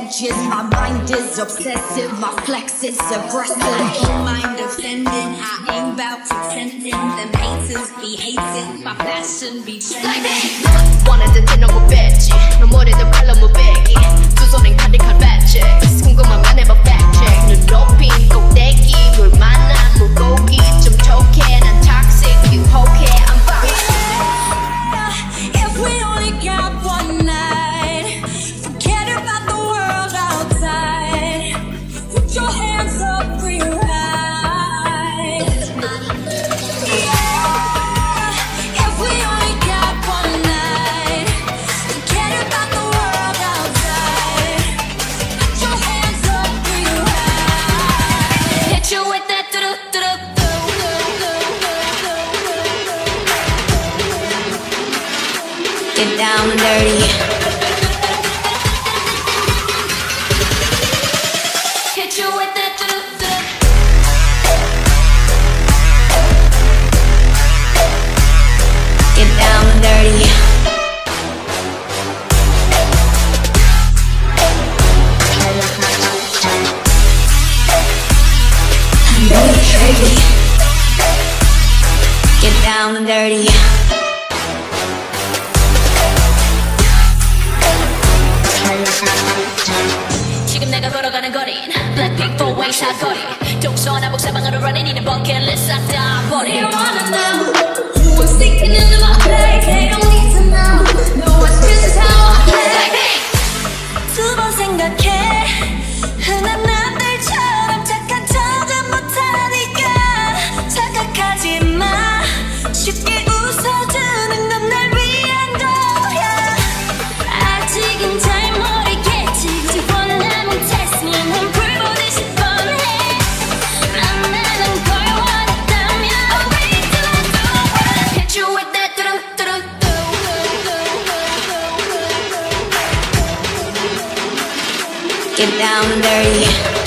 edges. My mind is obsessive, my flex is aggressive. Don't mind offending, I ain't bout pretending. Them haters be hating, my fashion be trending. 원하던 데 너무 뺐지 눈물에도 발로 무배기 두 손엔 카디칼 배치 궁금하면 해봐 fact check 눈 높인 꼭대기 물 만난 물고기 좀 톡해 난 toxic 유혹해 I'm fine. If we only got one night, forget about the world outside. Put your hands up for your eyes. Yeah, if we only got one night, forget about the world outside. Put your hands up for your eyes. Hit you with that Get down and dirty. Hit you with that Get down and dirty. I'm really crazy. Get down and dirty. 지금 내가 걸어가는 거린 Blackpink 4-way 사거리 동서남북 사방으로 running 이는 버킷리스트 싹 다 버리 You wanna know who I'm sticking into my place? They don't need to know. No one's business how I play. 두 번 생각해. 흔한 남들처럼 착한 척은 못하니까 착각하지 마. 쉽게 웃어주는 건 날 위한 거야. 아직은 잘 모르겠지. 두 번 남은 test me 난 불보듯 싶어해. 만나는 걸 원했다면 wait till I do it. Hit you with that Get down and dirty.